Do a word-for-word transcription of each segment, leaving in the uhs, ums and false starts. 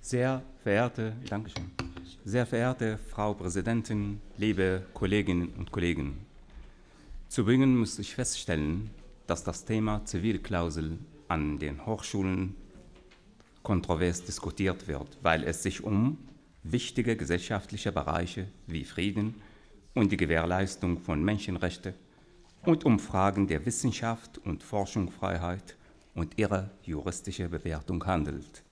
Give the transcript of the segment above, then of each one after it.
Sehr verehrte, Dankeschön, sehr verehrte Frau Präsidentin, liebe Kolleginnen und Kollegen, zu Beginn muss ich feststellen, dass das Thema Zivilklausel an den Hochschulen kontrovers diskutiert wird, weil es sich um wichtige gesellschaftliche Bereiche wie Frieden und die Gewährleistung von Menschenrechten und um Fragen der Wissenschaft und Forschungsfreiheit und ihre juristische Bewertung handelt.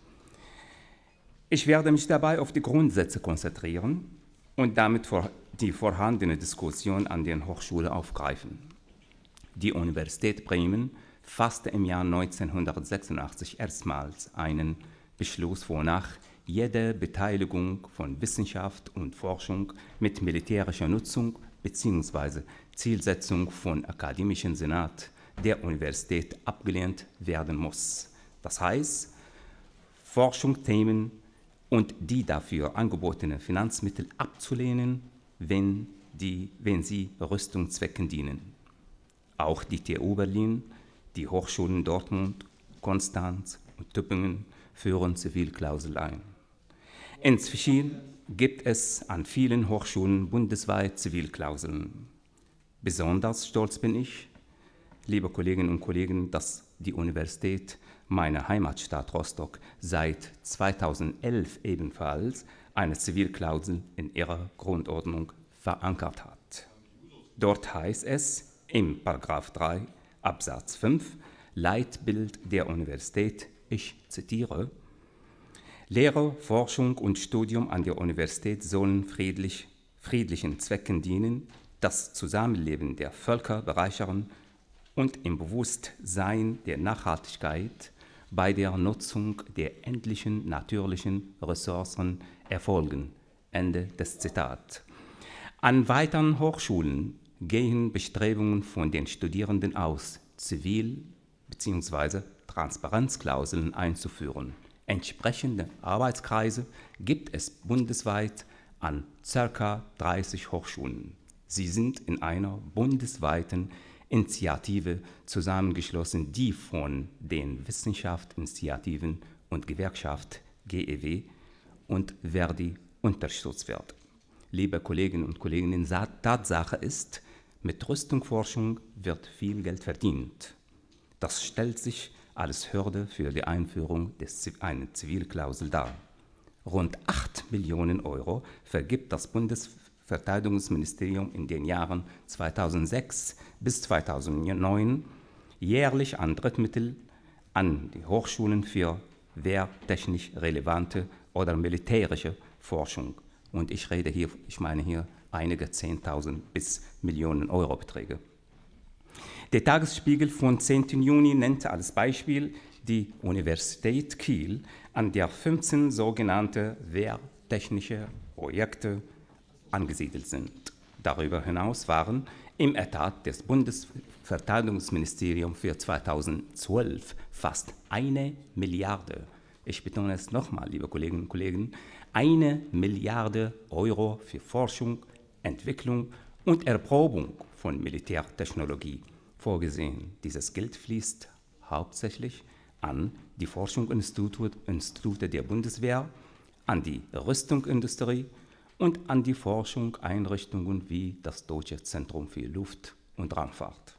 Ich werde mich dabei auf die Grundsätze konzentrieren und damit die vorhandene Diskussion an den Hochschulen aufgreifen. Die Universität Bremen fasste im Jahr neunzehnhundertsechsundachtzig erstmals einen Beschluss, wonach jede Beteiligung von Wissenschaft und Forschung mit militärischer Nutzung bzw. Zielsetzung von akademischen Senat der Universität abgelehnt werden muss. Das heißt, Forschungsthemen und die dafür angebotenen Finanzmittel abzulehnen, wenn, die, wenn sie Rüstungszwecken dienen. Auch die T U Berlin, die Hochschulen Dortmund, Konstanz und Tübingen führen Zivilklausel ein. Inzwischen gibt es an vielen Hochschulen bundesweit Zivilklauseln. Besonders stolz bin ich, liebe Kolleginnen und Kollegen, dass die Universität, meine Heimatstadt Rostock, seit zweitausendelf ebenfalls eine Zivilklausel in ihrer Grundordnung verankert hat. Dort heißt es im Paragraph drei Absatz fünf Leitbild der Universität, ich zitiere: Lehre, Forschung und Studium an der Universität sollen friedlich, friedlichen Zwecken dienen, das Zusammenleben der Völker bereichern und im Bewusstsein der Nachhaltigkeit bei der Nutzung der endlichen natürlichen Ressourcen erfolgen. Ende des Zitats. An weiteren Hochschulen gehen Bestrebungen von den Studierenden aus, Zivil- bzw. Transparenzklauseln einzuführen. Entsprechende Arbeitskreise gibt es bundesweit an ca. dreißig Hochschulen. Sie sind in einer bundesweiten Initiative zusammengeschlossen, die von den Wissenschaftsinitiativen und Gewerkschaft G E W und Verdi unterstützt wird. Liebe Kolleginnen und Kollegen, Tatsache ist, mit Rüstungsforschung wird viel Geld verdient. Das stellt sich als Hürde für die Einführung des, einer Zivilklausel dar. Rund acht Millionen Euro vergibt das Bundesverteidigungsministerium in den Jahren zweitausendsechs bis zweitausendneun jährlich an Drittmittel an die Hochschulen für wehrtechnisch relevante oder militärische Forschung. Und ich rede hier, ich meine hier einige Zehntausend bis Millionen Euro Beträge. Der Tagesspiegel vom zehnten Juni nennt als Beispiel die Universität Kiel, an der fünfzehn sogenannte wehrtechnische Projekte angesiedelt sind. Darüber hinaus waren im Etat des Bundesverteidigungsministeriums für zweitausendzwölf fast eine Milliarde, ich betone es nochmal, liebe Kolleginnen und Kollegen, eine Milliarde Euro für Forschung, Entwicklung und Erprobung von Militärtechnologie vorgesehen. Dieses Geld fließt hauptsächlich an die Forschungsinstitute der Bundeswehr, an die Rüstungsindustrie und an die Forschungseinrichtungen wie das Deutsche Zentrum für Luft- und Raumfahrt.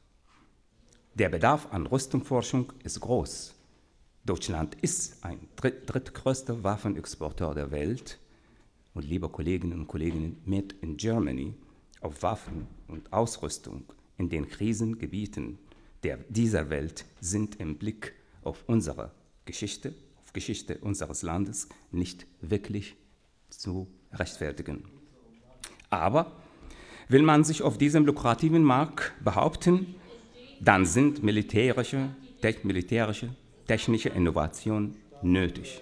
Der Bedarf an Rüstungsforschung ist groß. Deutschland ist ein dritt, drittgrößter Waffenexporteur der Welt. Und liebe Kolleginnen und Kollegen, Made in Germany auf Waffen und Ausrüstung in den Krisengebieten der, dieser Welt sind im Blick auf unsere Geschichte, auf Geschichte unseres Landes nicht wirklich zu rechtfertigen. Aber will man sich auf diesem lukrativen Markt behaupten, dann sind militärische, te militärische technische Innovationen nötig.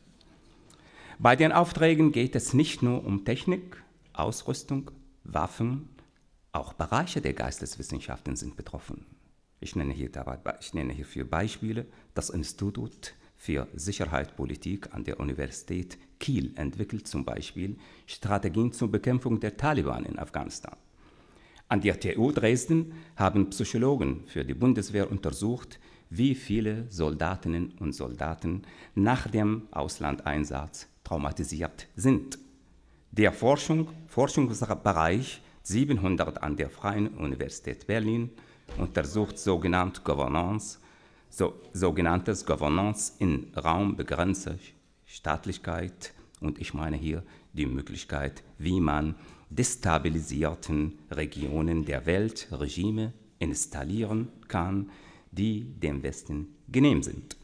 Bei den Aufträgen geht es nicht nur um Technik, Ausrüstung, Waffen, auch Bereiche der Geisteswissenschaften sind betroffen. Ich nenne, hier dabei, ich nenne hierfür Beispiele. Das Institut für Sicherheitspolitik an der Universität Kiel entwickelt zum Beispiel Strategien zur Bekämpfung der Taliban in Afghanistan. An der T U Dresden haben Psychologen für die Bundeswehr untersucht, wie viele Soldatinnen und Soldaten nach dem Auslandeinsatz traumatisiert sind. Der Forschung, Forschungsbereich siebenhundert an der Freien Universität Berlin untersucht sogenannte Governance, so, sogenanntes Governance in raumbegrenzter Staatlichkeit, und ich meine hier die Möglichkeit, wie man destabilisierten Regionen der Welt Regime installieren kann, die dem Westen genehm sind.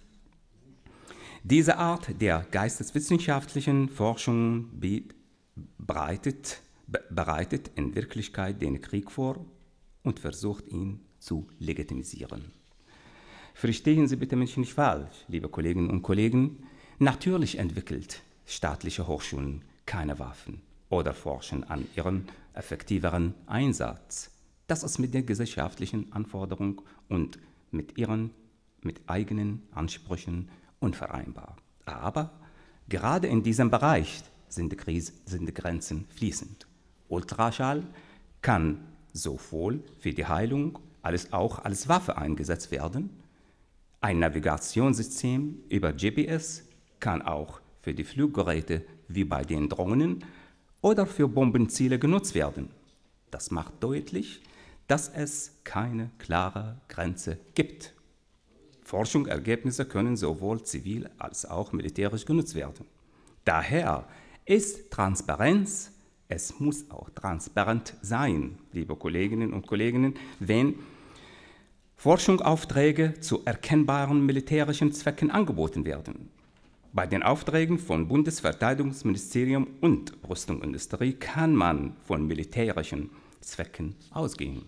Diese Art der geisteswissenschaftlichen Forschung bereitet, bereitet in Wirklichkeit den Krieg vor und versucht, ihn zu legitimisieren. Verstehen Sie bitte mich nicht falsch, liebe Kolleginnen und Kollegen. Natürlich entwickelt staatliche Hochschulen keine Waffen oder forschen an ihrem effektiveren Einsatz. Das ist mit den gesellschaftlichen Anforderungen und mit ihren mit eigenen Ansprüchen unvereinbar. Aber gerade in diesem Bereich sind die, Krise, sind die Grenzen fließend. Ultraschall kann sowohl für die Heilung als auch als Waffe eingesetzt werden. Ein Navigationssystem über G P S kann auch für die Fluggeräte wie bei den Drohnen oder für Bombenziele genutzt werden. Das macht deutlich, dass es keine klare Grenze gibt. Forschungsergebnisse können sowohl zivil als auch militärisch genutzt werden. Daher ist Transparenz, es muss auch transparent sein, liebe Kolleginnen und Kollegen, wenn Forschungsaufträge zu erkennbaren militärischen Zwecken angeboten werden. Bei den Aufträgen von Bundesverteidigungsministerium und Rüstungsindustrie kann man von militärischen Zwecken ausgehen.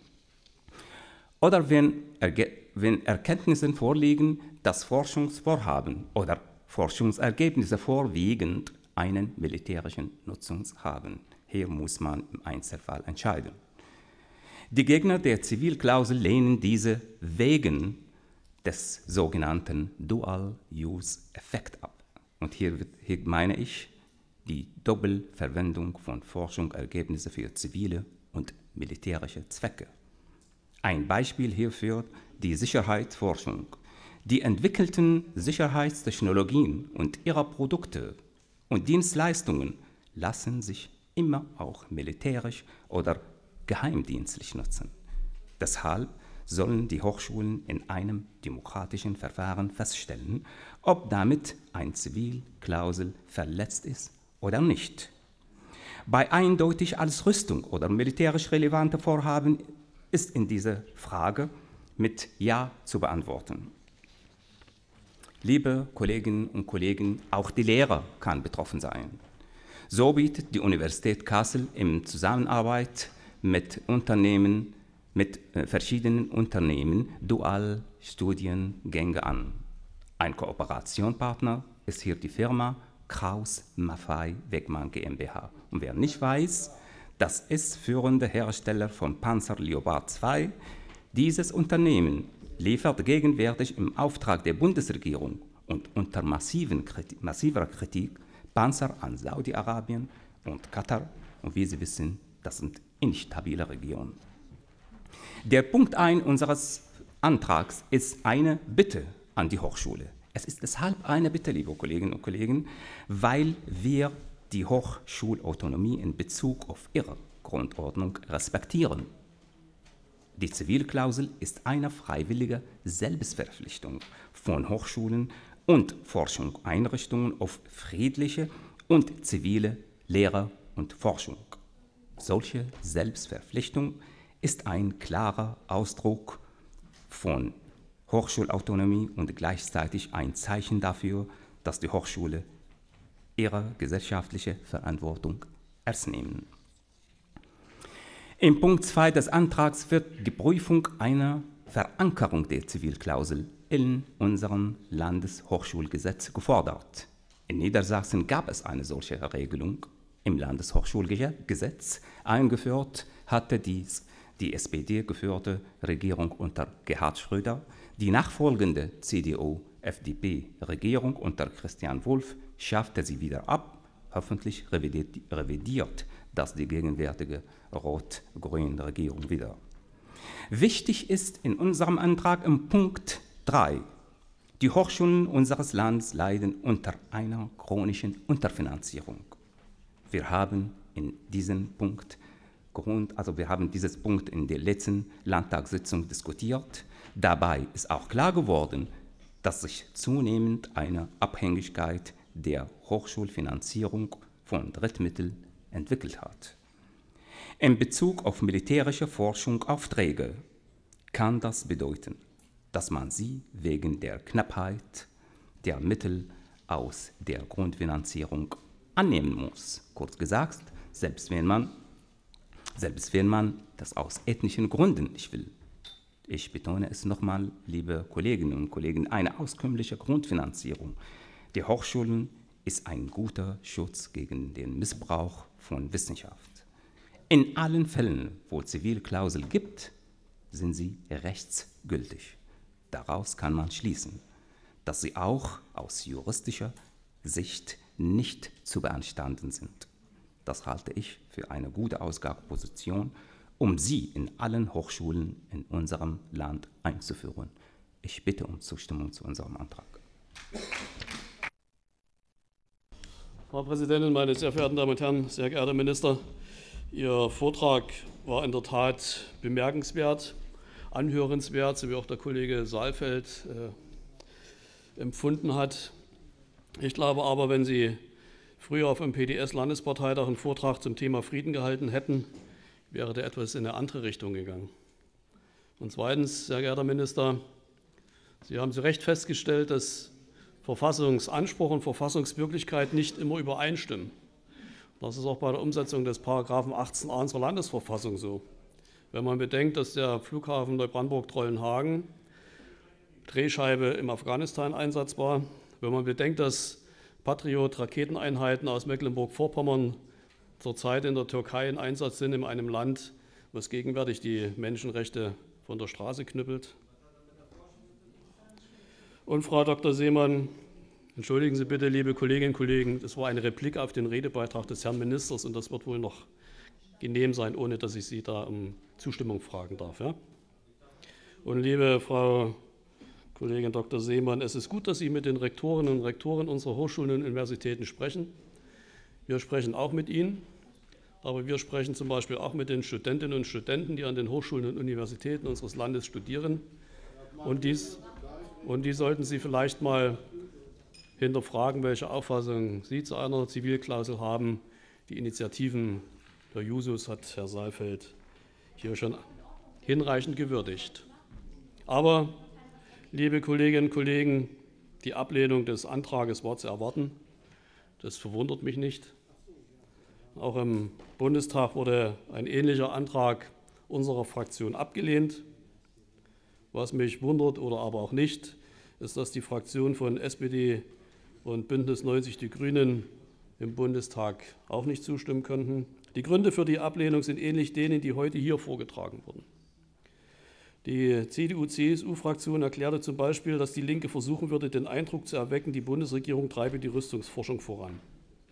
Oder wenn, Erge wenn Erkenntnisse vorliegen, dass Forschungsvorhaben oder Forschungsergebnisse vorwiegend einen militärischen Nutzen haben. Hier muss man im Einzelfall entscheiden. Die Gegner der Zivilklausel lehnen diese wegen des sogenannten Dual-Use-Effekt ab. Und hier, hier meine ich die Doppelverwendung von Forschungsergebnissen für zivile und militärische Zwecke. Ein Beispiel hierfür die Sicherheitsforschung. Die entwickelten Sicherheitstechnologien und ihre Produkte und Dienstleistungen lassen sich immer auch militärisch oder geheimdienstlich nutzen. Deshalb sollen die Hochschulen in einem demokratischen Verfahren feststellen, ob damit eine Zivilklausel verletzt ist oder nicht. Bei eindeutig als Rüstung oder militärisch relevante Vorhaben ist in dieser Frage mit Ja zu beantworten. Liebe Kolleginnen und Kollegen, auch die Lehrer kann betroffen sein. So bietet die Universität Kassel in Zusammenarbeit mit Unternehmen, mit äh, verschiedenen Unternehmen Dualstudiengänge an. Ein Kooperationspartner ist hier die Firma Krauss Maffei Wegmann GmbH. Und wer nicht weiß, das ist führende Hersteller von Panzer Leopard zwei. Dieses Unternehmen liefert gegenwärtig im Auftrag der Bundesregierung und unter massiven Kritik, massiver Kritik Panzer an Saudi-Arabien und Katar. Und wie Sie wissen, das sind instabile Regionen. Der Punkt eins unseres Antrags ist eine Bitte an die Hochschule. Es ist deshalb eine Bitte, liebe Kolleginnen und Kollegen, weil wir die Hochschulautonomie in Bezug auf ihre Grundordnung respektieren. Die Zivilklausel ist eine freiwillige Selbstverpflichtung von Hochschulen und Forschungseinrichtungen auf friedliche und zivile Lehre und Forschung. Solche Selbstverpflichtung ist ein klarer Ausdruck von Hochschulautonomie und gleichzeitig ein Zeichen dafür, dass die Hochschule ihre gesellschaftliche Verantwortung ernst nehmen. Im Punkt zwei des Antrags wird die Prüfung einer Verankerung der Zivilklausel in unserem Landeshochschulgesetz gefordert. In Niedersachsen gab es eine solche Regelung im Landeshochschulgesetz. Eingeführt hatte dies die S P D-geführte Regierung unter Gerhard Schröder. Die nachfolgende C D U-F D P-Regierung unter Christian Wulff schaffte sie wieder ab, hoffentlich revidiert das die gegenwärtige rot-grüne Regierung wieder. Wichtig ist in unserem Antrag im Punkt drei, die Hochschulen unseres Landes leiden unter einer chronischen Unterfinanzierung. Wir haben in diesem Punkt Grund, also wir haben dieses Punkt in der letzten Landtagssitzung diskutiert. Dabei ist auch klar geworden, dass sich zunehmend eine Abhängigkeit der Hochschulfinanzierung von Drittmitteln entwickelt hat. In Bezug auf militärische Forschungsaufträge kann das bedeuten, dass man sie wegen der Knappheit der Mittel aus der Grundfinanzierung annehmen muss. Kurz gesagt, selbst wenn man, selbst wenn man das aus ethnischen Gründen nicht will. Ich betone es nochmal, liebe Kolleginnen und Kollegen, eine auskömmliche Grundfinanzierung der Hochschulen ist ein guter Schutz gegen den Missbrauch von Wissenschaft. In allen Fällen, wo Zivilklausel gibt, sind sie rechtsgültig. Daraus kann man schließen, dass sie auch aus juristischer Sicht nicht zu beanstanden sind. Das halte ich für eine gute Ausgangsposition, um sie in allen Hochschulen in unserem Land einzuführen. Ich bitte um Zustimmung zu unserem Antrag. Frau Präsidentin, meine sehr verehrten Damen und Herren, sehr geehrter Minister! Ihr Vortrag war in der Tat bemerkenswert, anhörenswert, so wie auch der Kollege Saalfeld äh, empfunden hat. Ich glaube aber, wenn Sie früher auf dem P D S-Landesparteitag einen Vortrag zum Thema Frieden gehalten hätten, wäre der etwas in eine andere Richtung gegangen. Und zweitens, sehr geehrter Minister, Sie haben zu Recht festgestellt, dass Verfassungsanspruch und Verfassungswirklichkeit nicht immer übereinstimmen. Das ist auch bei der Umsetzung des Paragraphen achtzehn a unserer Landesverfassung so. Wenn man bedenkt, dass der Flughafen Neubrandenburg-Trollenhagen Drehscheibe im Afghanistan-Einsatz war, wenn man bedenkt, dass Patriot-Raketeneinheiten aus Mecklenburg-Vorpommern zurzeit in der Türkei in Einsatz sind, in einem Land, was gegenwärtig die Menschenrechte von der Straße knüppelt. Und Frau Doktor Seemann, entschuldigen Sie bitte, liebe Kolleginnen und Kollegen, das war eine Replik auf den Redebeitrag des Herrn Ministers und das wird wohl noch genehm sein, ohne dass ich Sie da um Zustimmung fragen darf. Ja? Und liebe Frau Kollegin Doktor Seemann, es ist gut, dass Sie mit den Rektorinnen und Rektoren unserer Hochschulen und Universitäten sprechen. Wir sprechen auch mit Ihnen, aber wir sprechen zum Beispiel auch mit den Studentinnen und Studenten, die an den Hochschulen und Universitäten unseres Landes studieren. Und, dies, und die sollten Sie vielleicht mal hinterfragen, welche Auffassung Sie zu einer Zivilklausel haben. Die Initiativen der Jusos hat Herr Saalfeld hier schon hinreichend gewürdigt. Aber, liebe Kolleginnen und Kollegen, die Ablehnung des Antrages war zu erwarten. Das verwundert mich nicht. Auch im Bundestag wurde ein ähnlicher Antrag unserer Fraktion abgelehnt. Was mich wundert oder aber auch nicht, ist, dass die Fraktionen von S P D und Bündnis neunzig Die Grünen im Bundestag auch nicht zustimmen konnten. Die Gründe für die Ablehnung sind ähnlich denen, die heute hier vorgetragen wurden. Die C D U-C S U-Fraktion erklärte zum Beispiel, dass die Linke versuchen würde, den Eindruck zu erwecken, die Bundesregierung treibe die Rüstungsforschung voran.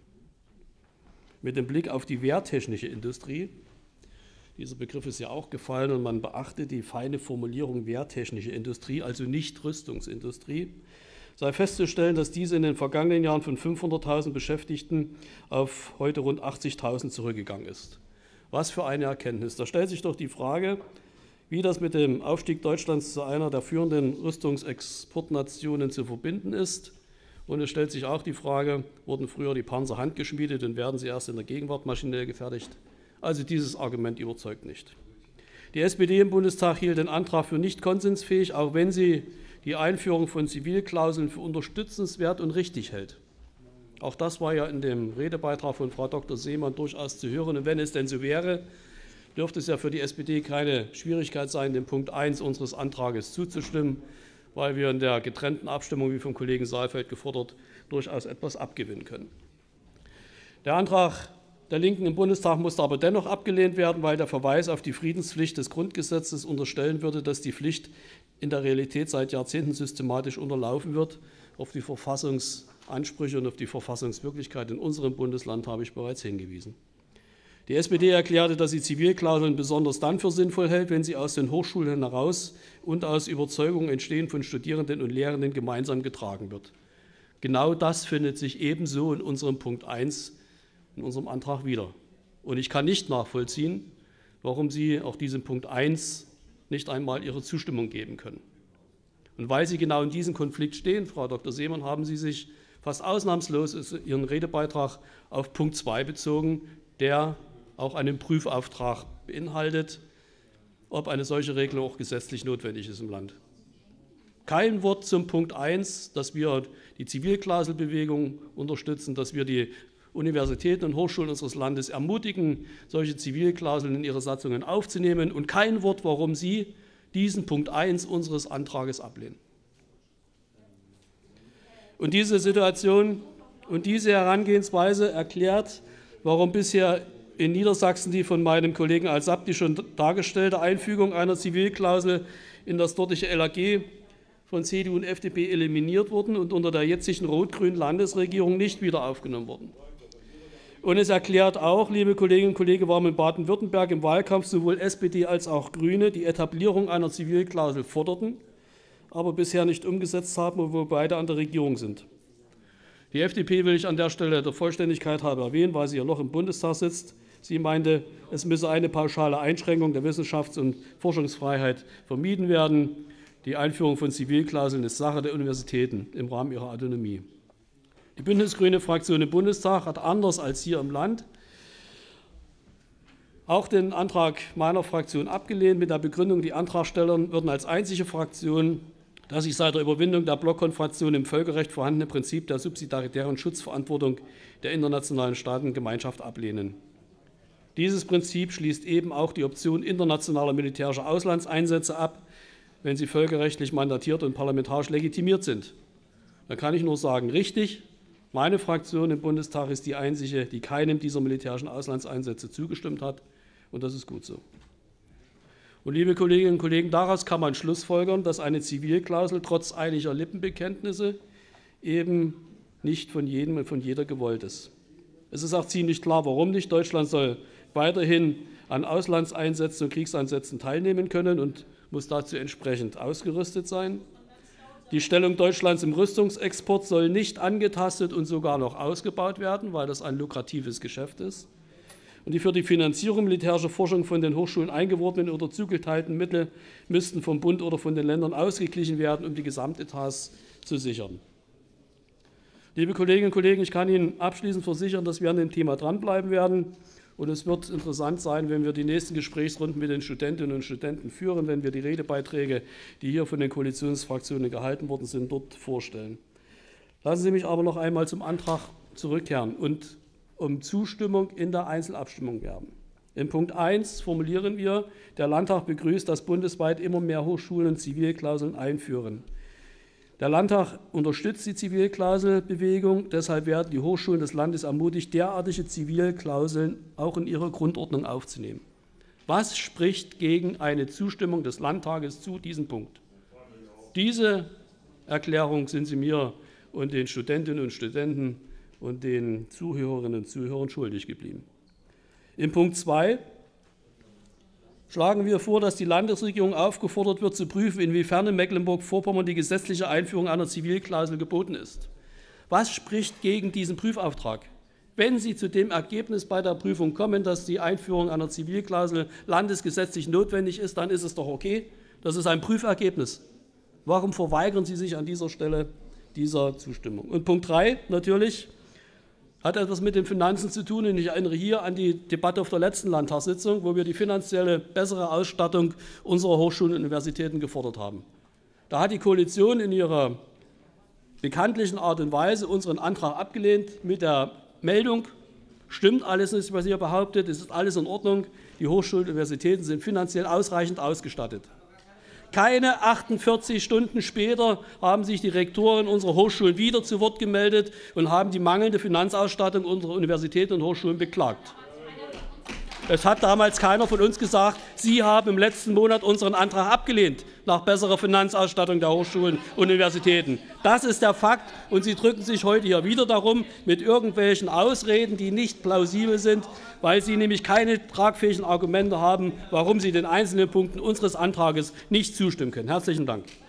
Mit dem Blick auf die wehrtechnische Industrie, dieser Begriff ist ja auch gefallen und man beachte die feine Formulierung wehrtechnische Industrie, also nicht Rüstungsindustrie, sei festzustellen, dass diese in den vergangenen Jahren von fünfhunderttausend Beschäftigten auf heute rund achtzigtausend zurückgegangen ist. Was für eine Erkenntnis. Da stellt sich doch die Frage, wie das mit dem Aufstieg Deutschlands zu einer der führenden Rüstungsexportnationen zu verbinden ist. Und es stellt sich auch die Frage, wurden früher die Panzer handgeschmiedet und werden sie erst in der Gegenwart maschinell gefertigt? Also dieses Argument überzeugt nicht. Die S P D im Bundestag hielt den Antrag für nicht konsensfähig, auch wenn sie die Einführung von Zivilklauseln für unterstützenswert und richtig hält. Auch das war ja in dem Redebeitrag von Frau Doktor Seemann durchaus zu hören. Und wenn es denn so wäre, dürfte es ja für die S P D keine Schwierigkeit sein, dem Punkt eins unseres Antrages zuzustimmen, weil wir in der getrennten Abstimmung, wie vom Kollegen Saalfeld gefordert, durchaus etwas abgewinnen können. Der Antrag der Linken im Bundestag musste aber dennoch abgelehnt werden, weil der Verweis auf die Friedenspflicht des Grundgesetzes unterstellen würde, dass die Pflicht in der Realität seit Jahrzehnten systematisch unterlaufen wird. Auf die Verfassungsansprüche und auf die Verfassungswirklichkeit in unserem Bundesland habe ich bereits hingewiesen. Die S P D erklärte, dass sie Zivilklauseln besonders dann für sinnvoll hält, wenn sie aus den Hochschulen heraus und aus Überzeugung entstehen von Studierenden und Lehrenden gemeinsam getragen wird. Genau das findet sich ebenso in unserem Punkt eins, in unserem Antrag wieder. Und ich kann nicht nachvollziehen, warum Sie auch diesem Punkt eins nicht einmal Ihre Zustimmung geben können. Und weil Sie genau in diesem Konflikt stehen, Frau Doktor Seemann, haben Sie sich fast ausnahmslos in Ihren Redebeitrag auf Punkt zwei bezogen, der auch einen Prüfauftrag beinhaltet, ob eine solche Regelung auch gesetzlich notwendig ist im Land. Kein Wort zum Punkt eins, dass wir die Zivilklauselbewegung unterstützen, dass wir die Universitäten und Hochschulen unseres Landes ermutigen, solche Zivilklauseln in ihre Satzungen aufzunehmen, und kein Wort, warum Sie diesen Punkt eins unseres Antrages ablehnen. Und diese Situation und diese Herangehensweise erklärt, warum bisher in Niedersachsen die von meinem Kollegen Al-Sabti schon dargestellte Einfügung einer Zivilklausel in das dortige L A G von C D U und F D P eliminiert wurden und unter der jetzigen rot-grünen Landesregierung nicht wieder aufgenommen wurden. Und es erklärt auch, liebe Kolleginnen und Kollegen, warum in Baden-Württemberg im Wahlkampf sowohl S P D als auch Grüne die Etablierung einer Zivilklausel forderten, aber bisher nicht umgesetzt haben, obwohl beide an der Regierung sind. Die F D P will ich an der Stelle der Vollständigkeit halber erwähnen, weil sie ja noch im Bundestag sitzt. Sie meinte, es müsse eine pauschale Einschränkung der Wissenschafts- und Forschungsfreiheit vermieden werden. Die Einführung von Zivilklauseln ist Sache der Universitäten im Rahmen ihrer Autonomie. Die Bündnisgrüne Fraktion im Bundestag hat anders als hier im Land auch den Antrag meiner Fraktion abgelehnt, mit der Begründung, die Antragsteller würden als einzige Fraktion das sich seit der Überwindung der Blockkonfrontation im Völkerrecht vorhandene Prinzip der subsidiaritären Schutzverantwortung der internationalen Staatengemeinschaft ablehnen. Dieses Prinzip schließt eben auch die Option internationaler militärischer Auslandseinsätze ab, wenn sie völkerrechtlich mandatiert und parlamentarisch legitimiert sind. Da kann ich nur sagen, richtig, meine Fraktion im Bundestag ist die einzige, die keinem dieser militärischen Auslandseinsätze zugestimmt hat, und das ist gut so. Und liebe Kolleginnen und Kollegen, daraus kann man schlussfolgern, dass eine Zivilklausel trotz einiger Lippenbekenntnisse eben nicht von jedem und von jeder gewollt ist. Es ist auch ziemlich klar, warum nicht. Deutschland soll weiterhin an Auslandseinsätzen und Kriegseinsätzen teilnehmen können und muss dazu entsprechend ausgerüstet sein. Die Stellung Deutschlands im Rüstungsexport soll nicht angetastet und sogar noch ausgebaut werden, weil das ein lukratives Geschäft ist. Und die für die Finanzierung militärischer Forschung von den Hochschulen eingeworfenen oder zugeteilten Mittel müssten vom Bund oder von den Ländern ausgeglichen werden, um die Gesamtetats zu sichern. Liebe Kolleginnen und Kollegen, ich kann Ihnen abschließend versichern, dass wir an dem Thema dranbleiben werden. Und es wird interessant sein, wenn wir die nächsten Gesprächsrunden mit den Studentinnen und Studenten führen, wenn wir die Redebeiträge, die hier von den Koalitionsfraktionen gehalten worden sind, dort vorstellen. Lassen Sie mich aber noch einmal zum Antrag zurückkehren und um Zustimmung in der Einzelabstimmung werben. In Punkt eins formulieren wir, der Landtag begrüßt, dass bundesweit immer mehr Hochschulen Zivilklauseln einführen. Der Landtag unterstützt die Zivilklauselbewegung, deshalb werden die Hochschulen des Landes ermutigt, derartige Zivilklauseln auch in ihre Grundordnung aufzunehmen. Was spricht gegen eine Zustimmung des Landtages zu diesem Punkt? Diese Erklärung sind Sie mir und den Studentinnen und Studenten und den Zuhörerinnen und Zuhörern schuldig geblieben. In Punkt zwei schlagen wir vor, dass die Landesregierung aufgefordert wird, zu prüfen, inwiefern in Mecklenburg-Vorpommern die gesetzliche Einführung einer Zivilklausel geboten ist. Was spricht gegen diesen Prüfauftrag? Wenn Sie zu dem Ergebnis bei der Prüfung kommen, dass die Einführung einer Zivilklausel landesgesetzlich notwendig ist, dann ist es doch okay. Das ist ein Prüfergebnis. Warum verweigern Sie sich an dieser Stelle dieser Zustimmung? Und Punkt drei natürlich hat etwas mit den Finanzen zu tun. Und ich erinnere hier an die Debatte auf der letzten Landtagssitzung, wo wir die finanzielle bessere Ausstattung unserer Hochschulen und Universitäten gefordert haben. Da hat die Koalition in ihrer bekanntlichen Art und Weise unseren Antrag abgelehnt mit der Meldung, stimmt alles nicht, was ihr behauptet, es ist alles in Ordnung, die Hochschulen und Universitäten sind finanziell ausreichend ausgestattet. Keine achtundvierzig Stunden später haben sich die Rektoren unserer Hochschulen wieder zu Wort gemeldet und haben die mangelnde Finanzausstattung unserer Universitäten und Hochschulen beklagt. Es hat damals keiner von uns gesagt, Sie haben im letzten Monat unseren Antrag abgelehnt. nach besserer Finanzausstattung der Hochschulen und Universitäten. Das ist der Fakt, und Sie drücken sich heute hier wieder darum mit irgendwelchen Ausreden, die nicht plausibel sind, weil Sie nämlich keine tragfähigen Argumente haben, warum Sie den einzelnen Punkten unseres Antrags nicht zustimmen können. Herzlichen Dank.